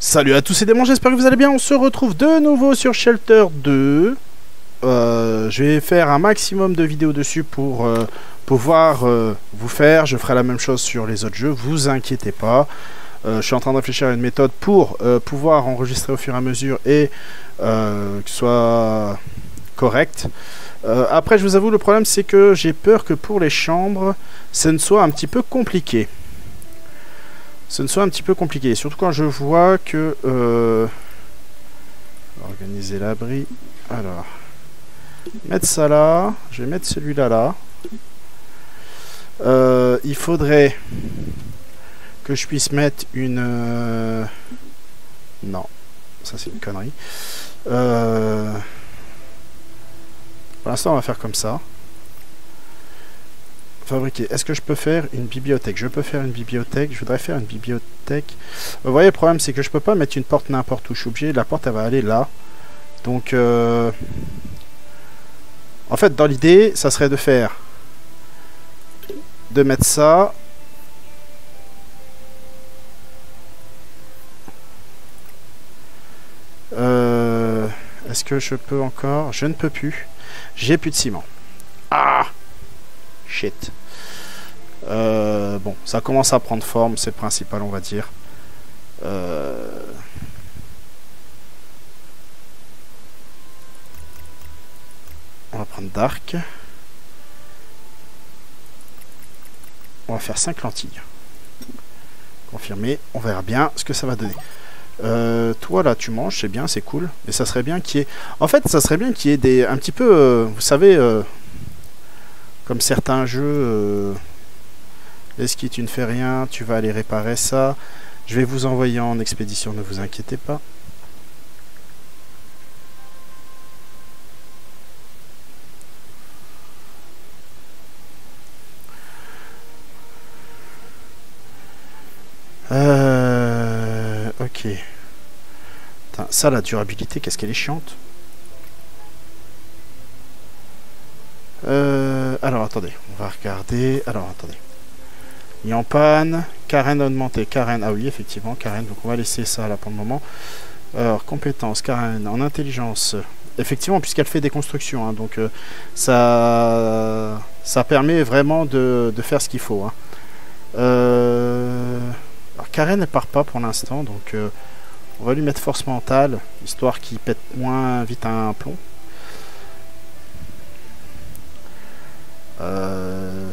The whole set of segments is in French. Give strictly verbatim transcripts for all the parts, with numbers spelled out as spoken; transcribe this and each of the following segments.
Salut à tous et démons, j'espère que vous allez bien. On se retrouve de nouveau sur Shelter deux. Euh, je vais faire un maximum de vidéos dessus pour euh, pouvoir euh, vous faire. Je ferai la même chose sur les autres jeux, vous inquiétez pas. Euh, je suis en train de réfléchir à une méthode pour euh, pouvoir enregistrer au fur et à mesure et euh, que ce soit correct. Euh, après, je vous avoue, le problème c'est que j'ai peur que pour les chambres, ce ne soit un petit peu compliqué. Ce ne soit un petit peu compliqué, surtout quand je vois que... Euh... Organiser l'abri. Alors... Mettre ça là. Je vais mettre celui-là là. Euh, il faudrait que je puisse mettre une... Euh... Non. Ça c'est une connerie. Euh... Pour l'instant on va faire comme ça. Fabriquer. Est-ce que je peux faire une bibliothèque? Je peux faire une bibliothèque. Je voudrais faire une bibliothèque. Vous voyez, le problème, c'est que je peux pas mettre une porte n'importe où. Je suis obligé. La porte, elle va aller là. Donc, euh... en fait, dans l'idée, ça serait de faire... De mettre ça... Euh... Est-ce que je peux encore? Je ne peux plus. J'ai plus de ciment. Ah! Shit. Euh, bon, ça commence à prendre forme, c'est le principal, on va dire. Euh... On va prendre Dark. On va faire cinq lentilles. Confirmé, on verra bien ce que ça va donner. Euh, toi là, tu manges, c'est bien, c'est cool. Mais ça serait bien qu'il y ait... En fait, ça serait bien qu'il y ait des... Un petit peu, euh, vous savez... Euh... Comme certains jeux, euh, l'esquis tu ne fais rien, tu vas aller réparer ça. Je vais vous envoyer en expédition, ne vous inquiétez pas. Euh, ok. Putain, ça, la durabilité, qu'est-ce qu'elle est chiante. Euh, alors attendez, on va regarder. Alors attendez. Il est en panne. Karen a augmenté. Karen, ah oui, effectivement, Karen. Donc on va laisser ça là pour le moment. Alors, compétences, Karen en intelligence. Effectivement, puisqu'elle fait des constructions. Hein, donc euh, ça, ça permet vraiment de, de faire ce qu'il faut. Hein. Euh, alors, Karen, elle part pas pour l'instant. Donc euh, on va lui mettre force mentale, histoire qu'il pète moins vite un plomb. Euh...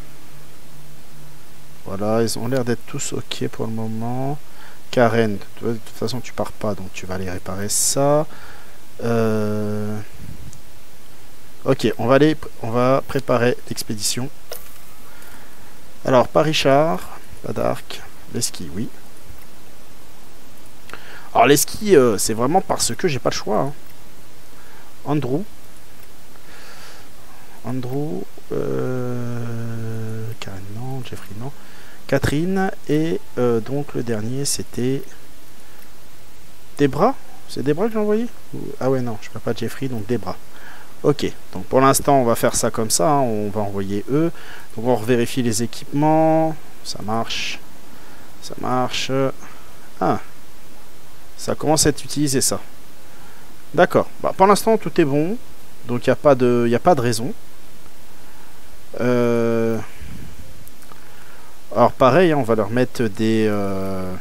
Voilà, ils ont l'air d'être tous ok pour le moment. Karen, toi, de toute façon tu pars pas, donc tu vas aller réparer ça. Euh... Ok, on va aller, on va préparer l'expédition. Alors, pas Richard, pas Dark, les skis, oui. Alors les skis, euh, c'est vraiment parce que j'ai pas le choix. Hein. Andrew. Andrew, euh, Karen non, Jeffrey non, Catherine et euh, donc le dernier c'était Debra, c'est Debra que j'ai envoyé? Ah ouais non, je peux pas Jeffrey donc Debra. Ok, donc pour l'instant on va faire ça comme ça, hein, on va envoyer eux, donc on vérifie les équipements, ça marche, ça marche, ah, ça commence à être utilisé ça. D'accord, bah, pour l'instant tout est bon, donc il n'y a pas de, y a pas de raison. Euh... Alors pareil, hein, on va leur mettre des euh...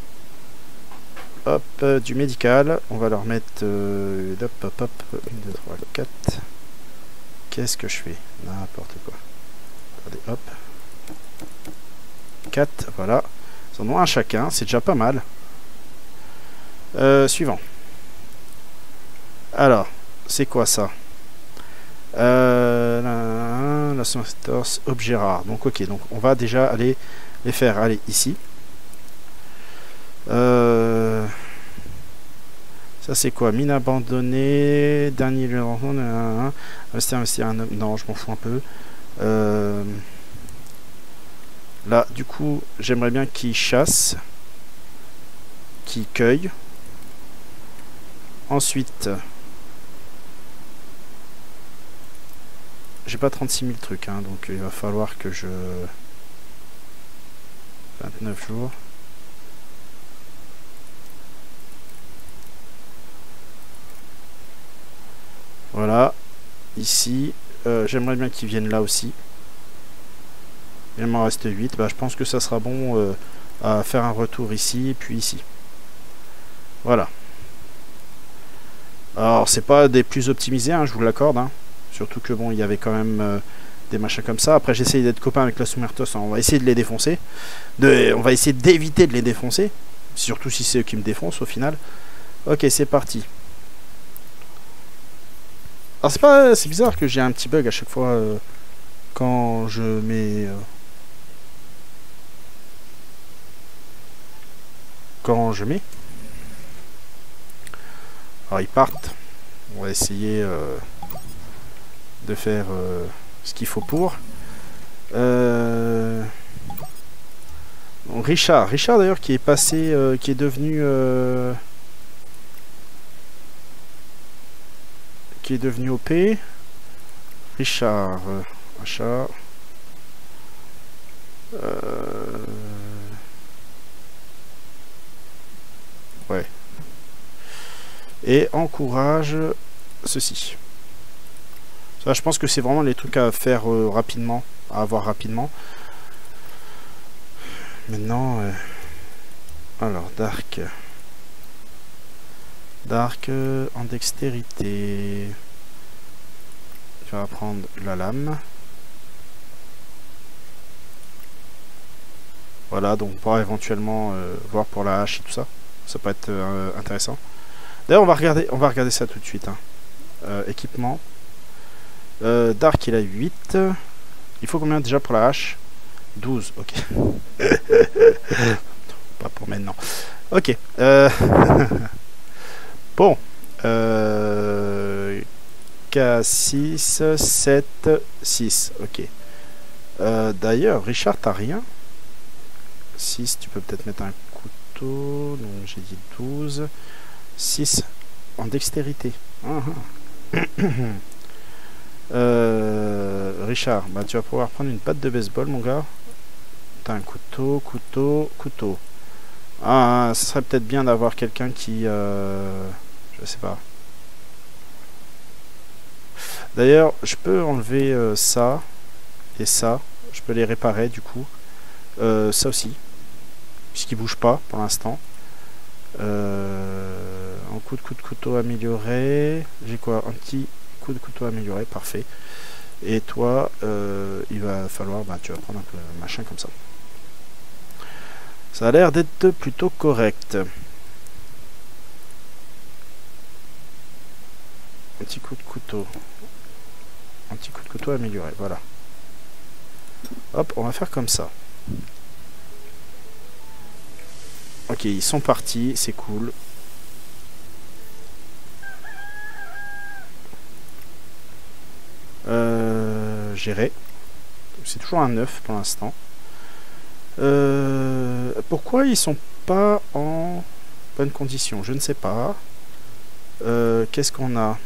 hop, euh, du médical. On va leur mettre euh... hop, hop, hop, un, deux, trois, quatre. Qu'est-ce que je fais? N'importe quoi. Regardez, hop. quatre, voilà. Ils en ont un chacun, c'est déjà pas mal. Euh, suivant. Alors, c'est quoi ça? Euh, la, la, la, objet rare. Donc ok, donc on va déjà aller les faire aller ici. Euh, ça c'est quoi? Mine abandonnée, dernier lieu de investir, investir un homme. Non, je m'en fous un peu. Euh, là, du coup, j'aimerais bien qu'ils chassent, qu'ils cueillent. Ensuite. J'ai pas trente-six mille trucs, hein, donc il va falloir que je... vingt-neuf jours. Voilà. Ici. Euh, J'aimerais bien qu'ils viennent là aussi. Il m'en reste huit. Bah, je pense que ça sera bon euh, à faire un retour ici et puis ici. Voilà. Alors, c'est pas des plus optimisés, hein, je vous l'accorde. Hein. Surtout que bon, il y avait quand même euh, des machins comme ça. Après, j'essaye d'être copain avec la Sumertos. Hein. On va essayer de les défoncer. De, on va essayer d'éviter de les défoncer. Surtout si c'est eux qui me défoncent au final. Ok, c'est parti. Alors, c'est pas, c'est bizarre que j'ai un petit bug à chaque fois euh, quand je mets. Euh, quand je mets. Alors, ils partent. On va essayer euh, de faire euh, ce qu'il faut pour. Euh... Bon, Richard. Richard, d'ailleurs, qui est passé, euh, qui est devenu... Euh... qui est devenu O P. Richard. Euh, achat. Euh... Ouais. Et encourage ceci. Ça, je pense que c'est vraiment les trucs à faire euh, rapidement, à avoir rapidement. Maintenant, euh, alors Dark, Dark euh, en dextérité. Tu vas prendre la lame. Voilà, donc on pourra éventuellement euh, voir pour la hache et tout ça. Ça peut être euh, intéressant. D'ailleurs, on va regarder, on va regarder ça tout de suite. Hein. Euh, équipement. Euh, Dark, il a huit. Il faut combien déjà pour la hache? douze, ok. Pas pour maintenant. Ok. Euh... bon. Euh... K six, sept, six. Ok. Euh, D'ailleurs, Richard, t'as rien? six, tu peux peut-être mettre un couteau. Donc j'ai dit douze. six en dextérité. Ah, ah. euh, Richard, bah, tu vas pouvoir prendre une patte de baseball, mon gars. T'as un couteau, couteau, couteau. Ah, ce serait peut-être bien d'avoir quelqu'un qui... Euh, je sais pas. D'ailleurs, je peux enlever euh, ça et ça. Je peux les réparer, du coup. Euh, ça aussi. Puisqu'il bouge pas, pour l'instant. Euh, un coup de coup de couteau amélioré. J'ai quoi? Un petit coup de couteau amélioré, parfait. Et toi, euh, il va falloir, bah, tu vas prendre un peu un machin comme ça. Ça a l'air d'être plutôt correct. Un petit coup de couteau. Un petit coup de couteau amélioré, voilà. Hop, on va faire comme ça. Ok, ils sont partis, c'est cool. Euh, gérer. C'est toujours un neuf pour l'instant. Euh, pourquoi ils sont pas en bonne condition? Je ne sais pas. Euh, Qu'est-ce qu'on a?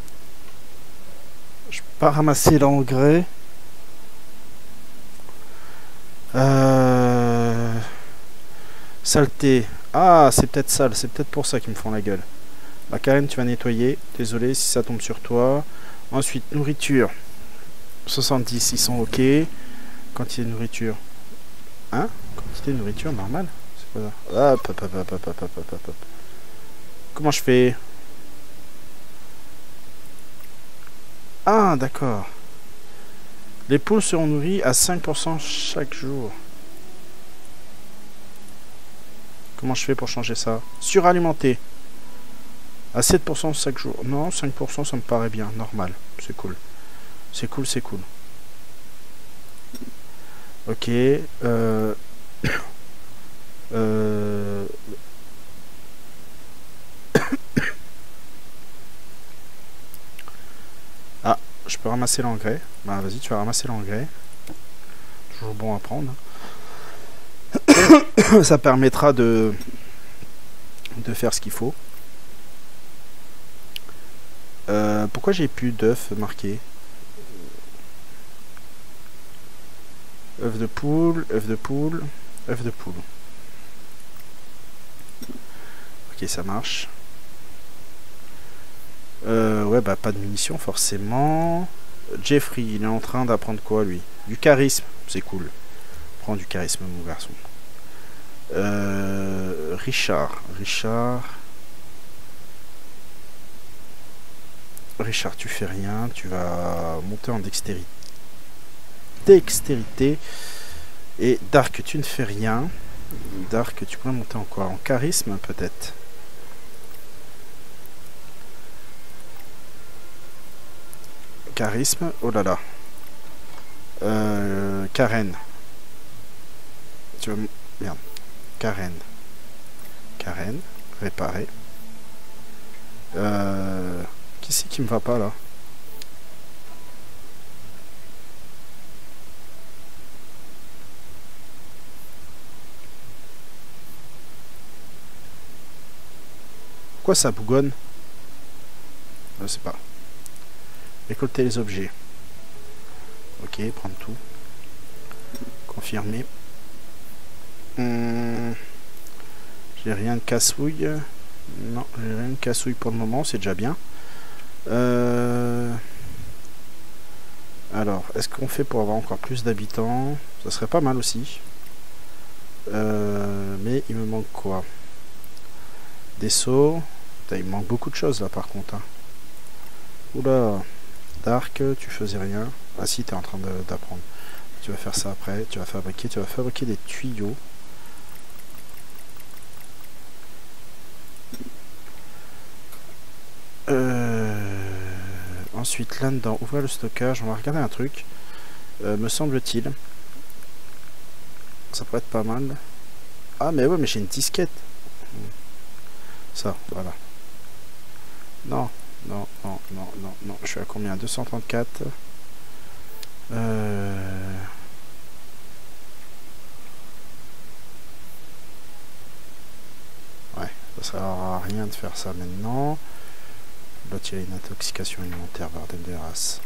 Je peux pas ramasser l'engrais. Euh, saleté. Ah, c'est peut-être sale. C'est peut-être pour ça qu'ils me font la gueule. Bah, Karen, tu vas nettoyer. Désolé si ça tombe sur toi. Ensuite, nourriture. soixante-dix, ils sont ok. Quantité de nourriture. Hein? Quantité de nourriture normale? C'est quoi ça? Hop, hop, hop, hop, hop, hop, hop, hop, hop. Comment je fais? Ah, d'accord. Les poules seront nourries à cinq pour cent chaque jour. Comment je fais pour changer ça? Suralimenter. À sept pour cent chaque jour. Non, cinq pour cent ça me paraît bien. Normal. C'est cool. C'est cool, c'est cool. Ok. Euh... euh... Ah, je peux ramasser l'engrais. Bah vas-y, tu vas ramasser l'engrais. Toujours bon à prendre. Ça permettra de de faire ce qu'il faut. Euh, pourquoi j'ai plus d'œufs marqués? œuf de poule, œuf de poule, œuf de poule. Ok, ça marche. Euh, ouais, bah pas de munitions forcément. Jeffrey, il est en train d'apprendre quoi lui? Du charisme, c'est cool. Prends du charisme mon garçon. Euh, Richard, Richard... Richard, tu fais rien, tu vas monter en dextérité. Dextérité. Et Dark, tu ne fais rien. Dark, tu pourrais monter en quoi? En charisme peut-être. Charisme, oh là là. Euh, Karen. Tu vas... Merde. Karen. Karen. Réparer. Euh... Qui c'est qui me va pas là? Pourquoi ça bougonne? Je sais pas. Récolter les objets. Ok, prendre tout. Confirmer. Hum, j'ai rien de cassouille. Non, j'ai rien de cassouille pour le moment, c'est déjà bien. Euh... Alors, est-ce qu'on fait pour avoir encore plus d'habitants? Ça serait pas mal aussi. Euh... Mais il me manque quoi? Des seaux. Putain, il me manque beaucoup de choses là par contre. Hein. Oula. Dark, tu faisais rien. Ah si, t'es en train d'apprendre. Tu vas faire ça après. Tu vas fabriquer, tu vas fabriquer des tuyaux. Euh... Ensuite, là-dedans, ouvrir le stockage. On va regarder un truc. Euh, me semble-t-il. Ça pourrait être pas mal. Ah mais ouais, mais j'ai une disquette. Ça, voilà. Non, non, non, non, non, non. Je suis à combien? Deux cent trente-quatre. Euh... Ouais, ça sert à rien de faire ça maintenant. Là, il y a une intoxication alimentaire, bordel de race.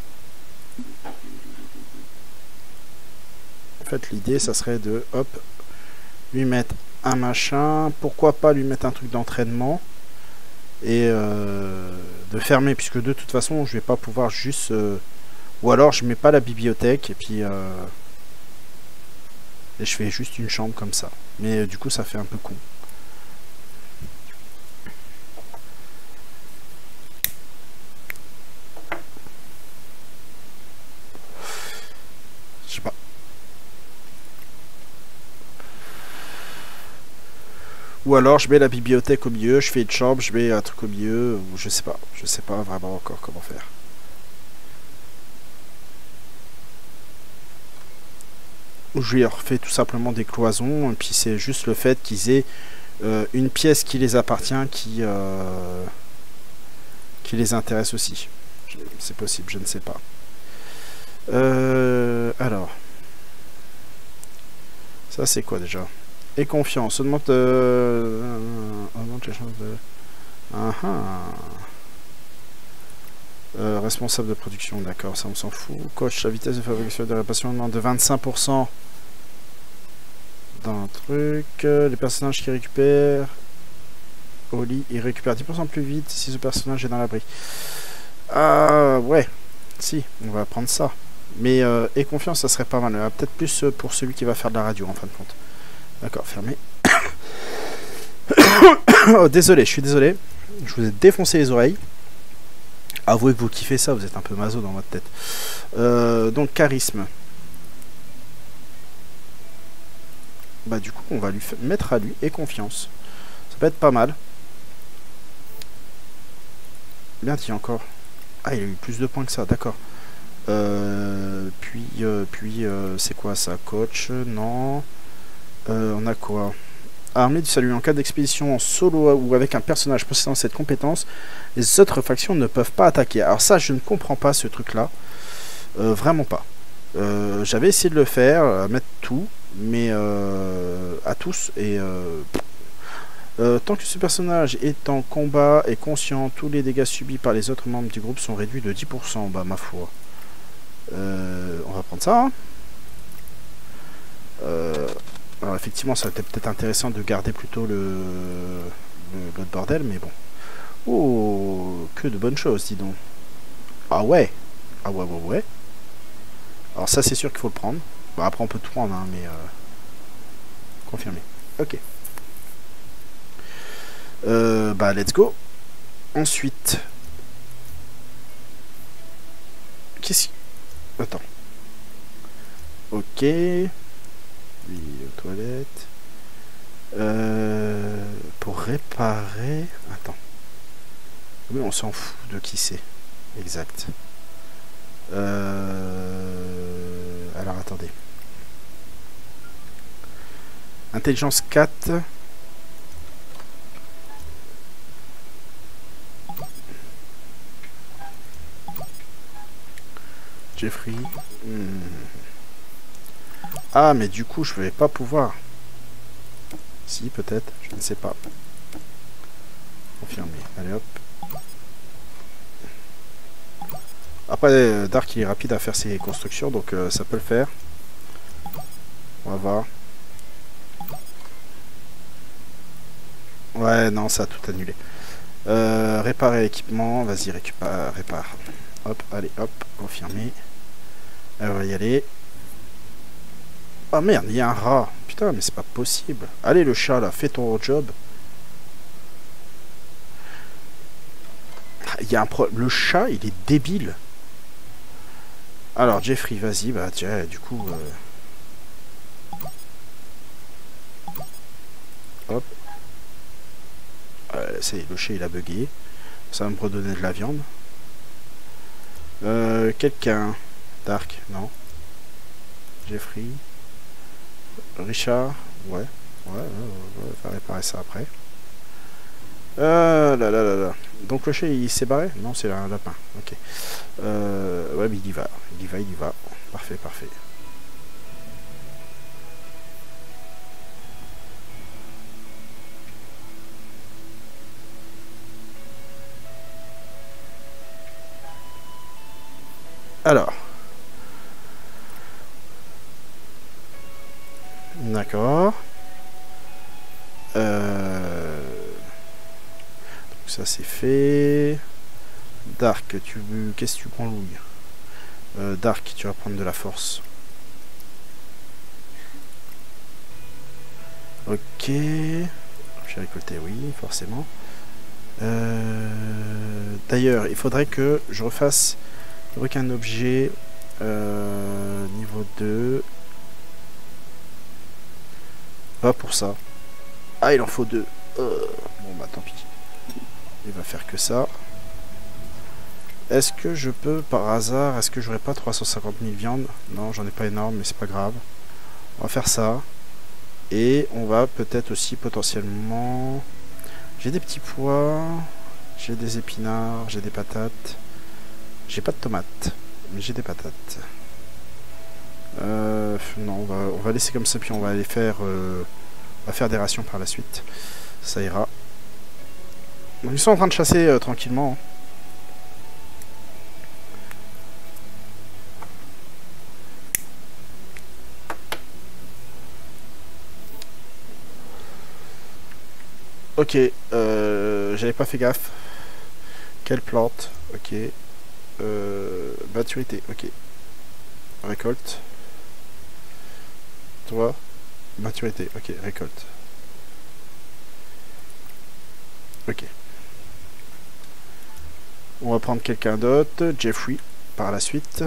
En fait, l'idée, ça serait de, hop, lui mettre un machin. Pourquoi pas lui mettre un truc d'entraînement et euh, de fermer, puisque de toute façon, je vais pas pouvoir juste... Euh, ou alors, je mets pas la bibliothèque et puis... Euh, et je fais juste une chambre comme ça. Mais euh, du coup, ça fait un peu con. Je sais pas. Ou alors je mets la bibliothèque au milieu, je fais une chambre, je mets un truc au milieu, ou je sais pas. Je sais pas vraiment encore comment faire. Ou je lui refais tout simplement des cloisons, et puis c'est juste le fait qu'ils aient euh, une pièce qui les appartient, qui, euh, qui les intéresse aussi. C'est possible, je ne sais pas. Euh, alors. Ça c'est quoi déjà? Et confiance, augmente, euh, augmente les chances de... Ah, ah. Euh, responsable de production, d'accord, ça on s'en fout. Coach, la vitesse de fabrication et de réparation augmente de vingt-cinq pour cent dans un truc. Les personnages qui récupèrent au lit, ils récupèrent dix pour cent plus vite si ce personnage est dans l'abri. Ah ouais, si, on va prendre ça. Mais euh, et confiance, ça serait pas mal. Peut-être plus pour celui qui va faire de la radio en fin de compte. D'accord, fermé. Oh, désolé, je suis désolé. Je vous ai défoncé les oreilles. Avouez que vous kiffez ça, vous êtes un peu maso dans votre tête. Euh, donc, charisme. Bah, du coup, on va lui mettre à lui et confiance. Ça peut être pas mal. Bien dit encore. Ah, il a eu plus de points que ça, d'accord. Euh, puis, euh, puis euh, c'est quoi ça? Coach? Non. Euh, on a quoi? Armée du salut. En cas d'expédition en solo ou avec un personnage possédant cette compétence, les autres factions ne peuvent pas attaquer. Alors ça, je ne comprends pas ce truc-là. Euh, vraiment pas. Euh, J'avais essayé de le faire, à mettre tout, mais euh, à tous. Et euh, euh, tant que ce personnage est en combat et conscient, tous les dégâts subis par les autres membres du groupe sont réduits de dix pour cent. Bah, ma foi. Euh, on va prendre ça. Hein. Euh, alors effectivement, ça aurait été peut-être intéressant de garder plutôt le, le, le bordel, mais bon. Oh, que de bonnes choses, dis donc. Ah ouais. Ah ouais, ouais, ouais. Alors ça, c'est sûr qu'il faut le prendre. Bon, après, on peut tout prendre, hein, mais... Euh... Confirmé. Ok. Euh, bah, let's go. Ensuite... Qu'est-ce... Attends. Ok. Lui, aux toilettes. Euh... Pour réparer... Attends. Oui, on s'en fout de qui c'est. Exact. Euh... Alors, attendez. Intelligence quatre. Jeffrey. Hmm. Ah, mais du coup, je vais pas pouvoir. Si, peut-être. Je ne sais pas. Confirmé. Allez, hop. Après, Dark, il est rapide à faire ses constructions, donc euh, ça peut le faire. On va voir. Ouais, non, ça a tout annulé. Euh, réparer l'équipement. Vas-y, récupère, répare. Hop, allez, hop, confirmé. Elle va y aller. Oh merde, il y a un rat. Putain, mais c'est pas possible. Allez, le chat, là, fais ton job. Il y a un problème. Le chat, il est débile. Alors, Jeffrey, vas-y, bah tiens, du coup... Euh... Hop. Euh, ça y est, le chat, il a bugué. Ça va me redonner de la viande. Euh, quelqu'un... Dark, non. Jeffrey. Richard, ouais. Ouais, ouais, ouais, ouais, on va réparer ça après. Euh, là, là, là, là. Donc le chat, il s'est barré? Non, c'est un lapin. Ok. Euh, ouais, mais il y va. Il y va, il y va. Parfait, parfait. Alors. D'accord. Euh... Donc ça c'est fait. Dark, tu qu'est-ce que tu prends, Louis? euh, Dark, tu vas prendre de la force. Ok. J'ai récolté, oui, forcément. Euh... D'ailleurs, il faudrait que je refasse un objet euh, niveau deux. Va pour ça. Ah, il en faut deux. Euh, bon, bah tant pis. Il va faire que ça. Est-ce que je peux, par hasard, est-ce que j'aurais pas trois cent cinquante mille viandes? Non, j'en ai pas énorme, mais c'est pas grave. On va faire ça. Et on va peut-être aussi potentiellement... J'ai des petits pois. J'ai des épinards. J'ai des patates. J'ai pas de tomates. Mais j'ai des patates. Euh, non, on va, on va laisser comme ça, puis on va aller faire... Euh, on va faire des rations par la suite. Ça ira. Donc, ils sont en train de chasser euh, tranquillement. Ok, euh, j'avais pas fait gaffe. Quelle plante? Ok. Euh, maturité, ok. Récolte. Toi. Maturité, ok, récolte. Ok. On va prendre quelqu'un d'autre. Jeffrey, par la suite.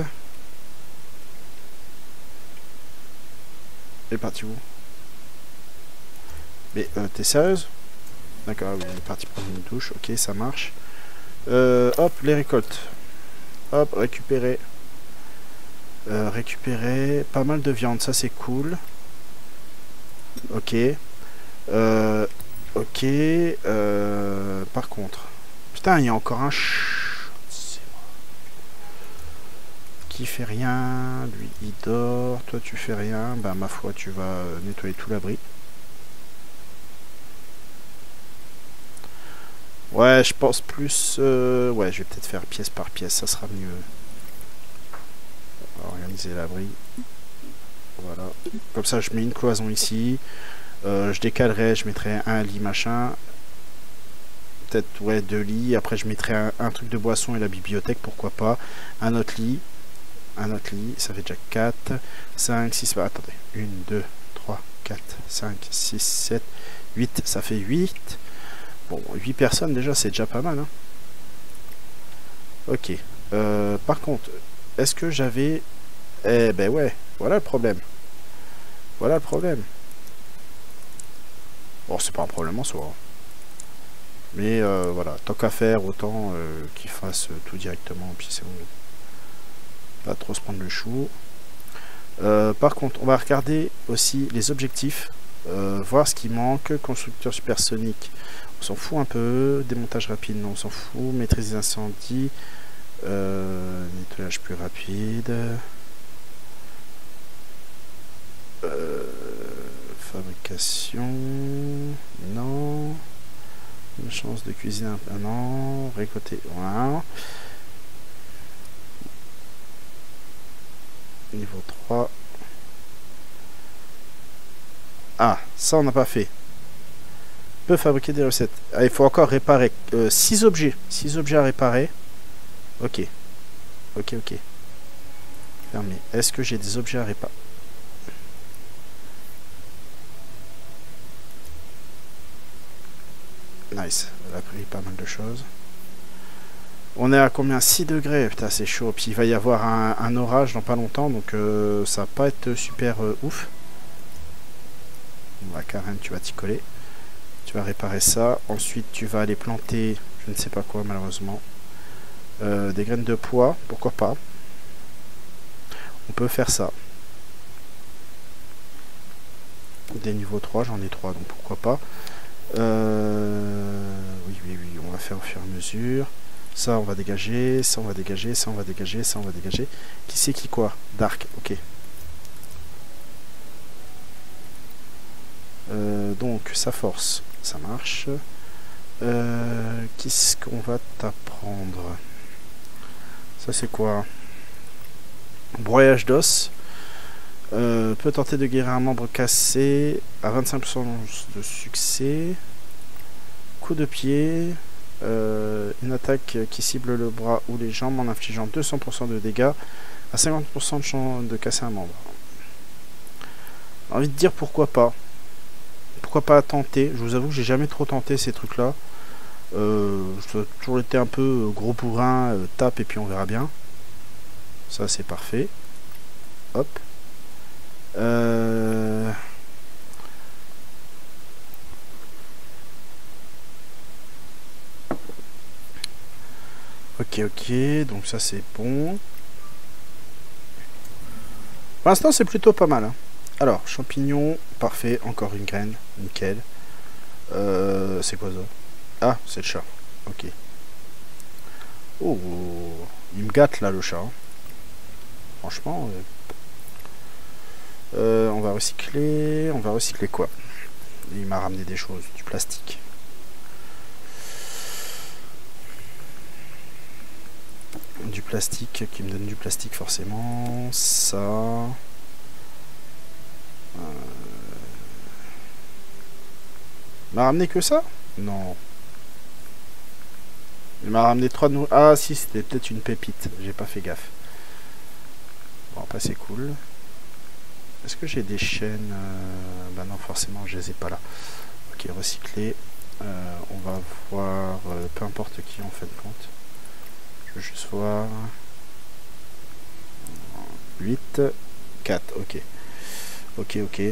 Il est parti où? Mais euh, t'es sérieuse? D'accord, il est parti prendre une douche. Ok, ça marche. Euh, hop, les récoltes. Hop, récupérer. Euh, récupérer pas mal de viande, ça c'est cool. Ok. Euh, ok. Euh, par contre. Putain, il y a encore un ch... qui fait rien. Lui, il dort. Toi, tu fais rien. Bah, ma foi, tu vas nettoyer tout l'abri. Ouais, je pense plus... Euh, ouais, je vais peut-être faire pièce par pièce, ça sera mieux. On va organiser l'abri. Voilà. Comme ça, je mets une cloison ici. Euh, je décalerai, je mettrai un lit machin. peut-être ouais, deux lits. Après, je mettrai un, un truc de boisson et la bibliothèque, pourquoi pas. Un autre lit. Un autre lit, ça fait déjà quatre, cinq, six, bah, attendez. un, deux, trois, quatre, cinq, six, sept, huit, ça fait huit. Bon, huit personnes déjà, c'est déjà pas mal. Hein. Ok. Euh, par contre, est-ce que j'avais... Eh ben ouais, voilà le problème. Voilà le problème. Bon, c'est pas un problème en soi. Hein. Mais euh, voilà, tant qu'à faire, autant euh, qu'ils fassent tout directement, puis c'est bon. Pas trop se prendre le chou. Euh, par contre, on va regarder aussi les objectifs, euh, voir ce qui manque. Constructeur supersonique, on s'en fout un peu. Démontage rapide, non, on s'en fout. Maîtrise des incendies, euh, nettoyage plus rapide. Euh, fabrication, non. Une chance de cuisine, un an. Récolter, voilà. Niveau trois. Ah, ça on n'a pas fait. Peut fabriquer des recettes. Ah, il faut encore réparer euh, six objets. six objets à réparer. Ok. Ok, ok. Fermé. Est-ce que j'ai des objets à réparer? Nice. Elle a pris pas mal de choses. On est à combien? Six degrés. Putain, c'est chaud. Puis il va y avoir un, un orage dans pas longtemps. Donc euh, ça va pas être super euh, ouf. Bon, bah, Karen, tu vas t'y coller. Tu vas réparer ça. Ensuite, tu vas aller planter, je ne sais pas quoi, malheureusement. Euh, des graines de pois. Pourquoi pas? On peut faire ça. Des niveaux trois, j'en ai trois, donc pourquoi pas. Euh, oui, oui, oui. On va faire au fur et à mesure. Ça, on va dégager. Ça, on va dégager. Ça, on va dégager. Ça, on va dégager. Qui c'est qui quoi? Dark, ok. Euh, donc, sa force, ça marche. Euh, Qu'est-ce qu'on va t'apprendre? Ça, c'est quoi? Broyage d'os. Euh, peut tenter de guérir un membre cassé à vingt-cinq pour cent de succès. Coup de pied. Euh, une attaque qui cible le bras ou les jambes en infligeant deux cents pour cent de dégâts à cinquante pour cent de chance de casser un membre. J'ai envie de dire pourquoi pas. Pourquoi pas tenter. Je vous avoue que j'ai jamais trop tenté ces trucs là. Euh, j'ai toujours été un peu gros bourrin, euh, tape et puis on verra bien. Ça c'est parfait. Hop. Euh... Ok, ok, donc ça c'est bon. Pour l'instant c'est plutôt pas mal. Hein. Alors, champignons, parfait, encore une graine, nickel. Euh, c'est quoi ça? Ah, c'est le chat, ok. Oh, il me gâte là le chat. Hein. Franchement... Euh... Euh, on va recycler. On va recycler quoi? Il m'a ramené des choses, du plastique. Du plastique qui me donne du plastique forcément. Ça. Euh... Il m'a ramené que ça? Non. Il m'a ramené trois de nous. Ah si, c'était peut-être une pépite. J'ai pas fait gaffe. Bon, bah c'est cool. Est-ce que j'ai des chaînes? euh, Bah non, forcément, je les ai pas là. Ok, recycler. Euh, on va voir, euh, peu importe qui en fait compte. Je veux juste voir. huit, quatre, ok. Ok, ok.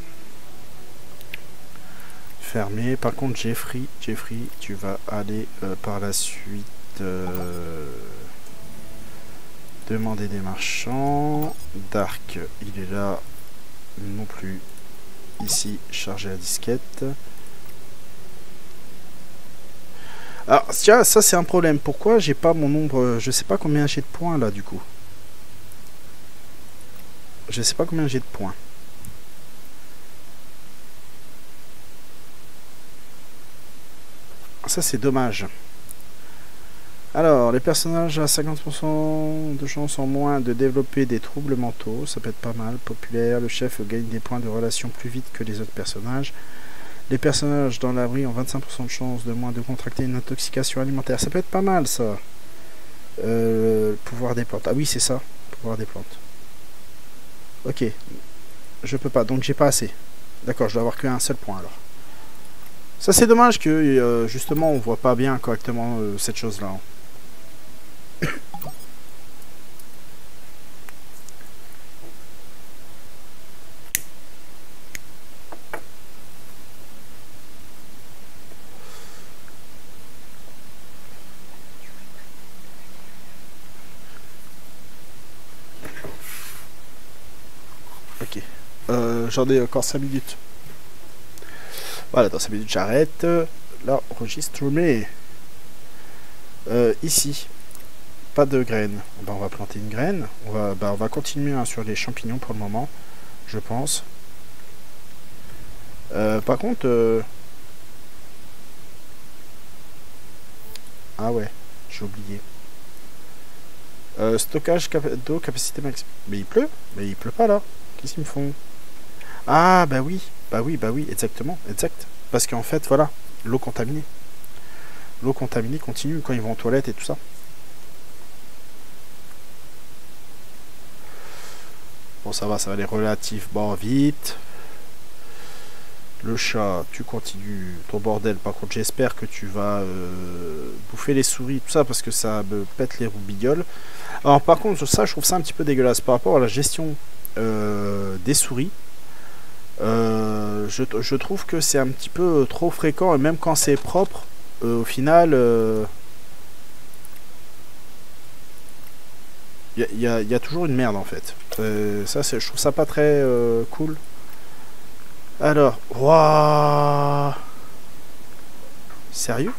Fermé. Par contre, Jeffrey, Jeffrey, tu vas aller euh, par la suite euh, demander des marchands. Dark, il est là. Non plus. Ici, charger la disquette. Alors, tiens, ça c'est un problème. Pourquoi j'ai pas mon nombre... Je sais pas combien j'ai de points là du coup. Je sais pas combien j'ai de points. Ça c'est dommage. Alors, les personnages à cinquante pour cent de chance en moins de développer des troubles mentaux, ça peut être pas mal. Populaire, le chef gagne des points de relation plus vite que les autres personnages. Les personnages dans l'abri ont vingt-cinq pour cent de chance de moins de contracter une intoxication alimentaire. Ça peut être pas mal, ça. Euh, pouvoir des plantes. Ah oui, c'est ça. Pouvoir des plantes. Ok. Je peux pas, donc j'ai pas assez. D'accord, je dois avoir qu'un seul point, alors. Ça, c'est dommage que, euh, justement, on voit pas bien correctement euh, cette chose-là. Hein. Ok. Euh, J'en ai encore cinq minutes. Voilà, dans cinq minutes, j'arrête l'enregistrement. Euh, ici, pas de graines. Ben, on va planter une graine. On va, ben, on va continuer hein, sur les champignons pour le moment, je pense. Euh, par contre... Euh... Ah ouais, j'ai oublié. Euh, stockage cap d'eau, capacité max. Mais il pleut? Mais il pleut pas là. Qu'est-ce qu'ils me font? Ah bah oui, bah oui, bah oui, exactement, exact. Parce qu'en fait, voilà, l'eau contaminée. L'eau contaminée continue quand ils vont aux toilettes et tout ça. Bon, ça va, ça va aller relativement vite. Le chat, tu continues ton bordel. Par contre, j'espère que tu vas euh, bouffer les souris, tout ça, parce que ça me pète les roubignoles. Alors, par contre, ça, je trouve ça un petit peu dégueulasse par rapport à la gestion euh, des souris. Euh, je, je trouve que c'est un petit peu trop fréquent, et même quand c'est propre, euh, au final, il euh, y, y, a, y a toujours une merde en fait. Euh, ça, je trouve ça pas très euh, cool. Alors, waouh, sérieux?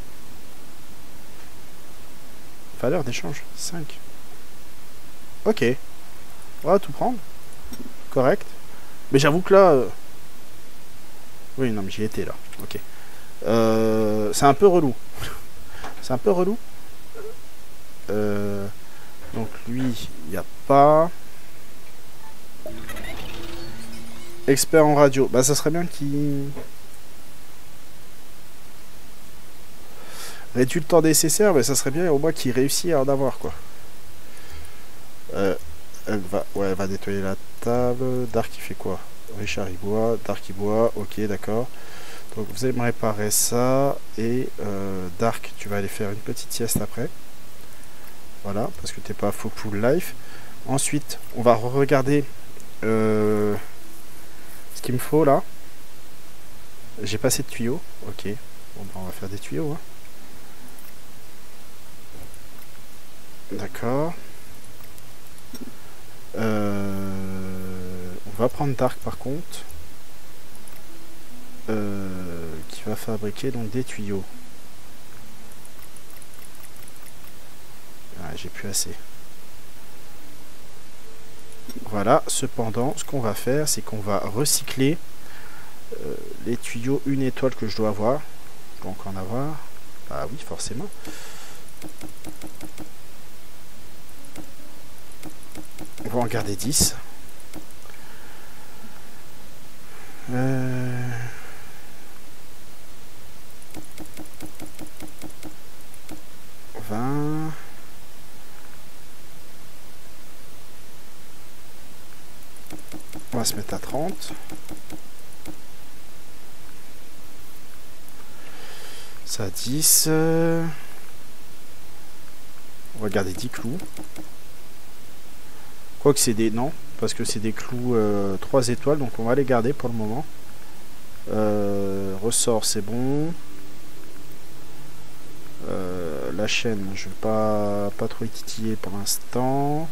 Valeur d'échange, cinq. Ok. On va tout prendre. Correct. Mais j'avoue que là... Euh... Oui, non, mais j'y étais là. Ok. Euh, c'est un peu relou. C'est un peu relou. Euh, donc lui, il n'y a pas... Expert en radio. Bah ça serait bien qu'il... Réduit le temps nécessaire, mais ça serait bien au moins qu'il réussisse à en avoir, quoi. Euh, elle va... Ouais, elle va nettoyer la table. Dark, il fait quoi? Richard, il boit. Dark, il boit. Ok, d'accord. Donc vous allez me réparer ça. Et euh, Dark, tu vas aller faire une petite sieste après. Voilà, parce que t'es pas full full life. Ensuite, on va regarder euh, ce qu'il me faut là. J'ai pas assez de tuyaux. Ok. Bon, bah, on va faire des tuyaux. Hein. D'accord. Euh, on va prendre Dark par contre. Euh, qui va fabriquer donc des tuyaux. Ah, j'ai plus assez. Voilà, cependant, ce qu'on va faire, c'est qu'on va recycler euh, les tuyaux une étoile que je dois avoir. Je dois encore en avoir. Ah oui, forcément. On va en garder dix. Euh... vingt. On va se mettre à trente. Ça à dix. Euh... On va garder dix clous. Quoique c'est des... Non, parce que c'est des clous euh, trois étoiles, donc on va les garder pour le moment. Euh, ressort, c'est bon. Euh, la chaîne, je vais pas, pas trop y titiller pour l'instant.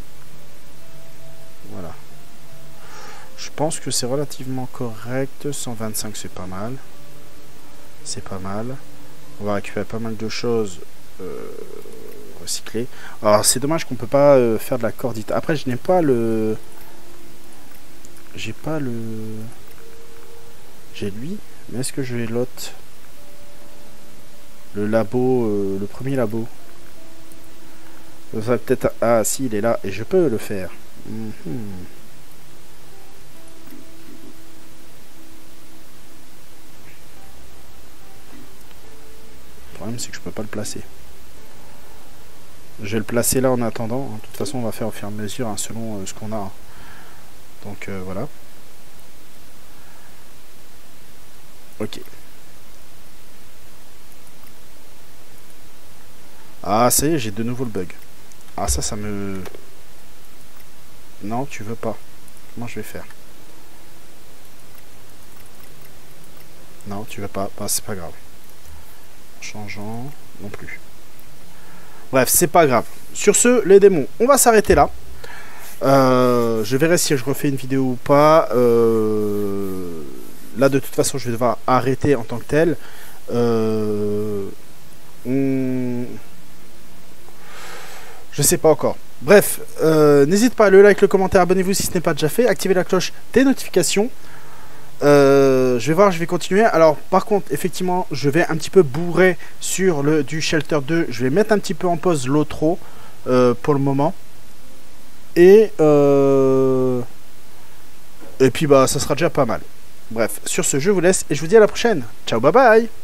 Voilà. Je pense que c'est relativement correct. cent vingt-cinq, c'est pas mal. C'est pas mal. On va récupérer pas mal de choses euh, recyclées. Alors, c'est dommage qu'on peut pas euh, faire de la cordite. Après, je n'ai pas le... J'ai pas le... J'ai lui. Mais est-ce que je vais l'autre? Le labo, euh, le premier labo. Ça va peut-être... Ah, si, il est là. Et je peux le faire. Mm-hmm. problème, c'est que je peux pas le placer. Je vais le placer là en attendant. De toute façon, on va faire au fur et à mesure, hein, selon euh, ce qu'on a. Donc, euh, voilà. Ok. Ah, ça y est, j'ai de nouveau le bug. Ah, ça, ça me... Non, tu veux pas. Comment je vais faire? Non, tu veux pas. Bah, c'est pas grave. Changeant, non plus. Bref, c'est pas grave. Sur ce, les démons, on va s'arrêter là. Euh, je verrai si je refais une vidéo ou pas. Euh, là, de toute façon, je vais devoir arrêter en tant que tel. Euh, on... Je sais pas encore. Bref, euh, n'hésite pas à le like, le commentaire, abonnez-vous si ce n'est pas déjà fait, activez la cloche des notifications. Euh, je vais voir, je vais continuer. Alors, par contre, effectivement, je vais un petit peu bourrer sur le du Shelter deux. Je vais mettre un petit peu en pause l'outro euh, pour le moment. Et euh... et puis bah, ça sera déjà pas mal. Bref, sur ce, je vous laisse et je vous dis à la prochaine. Ciao, bye bye.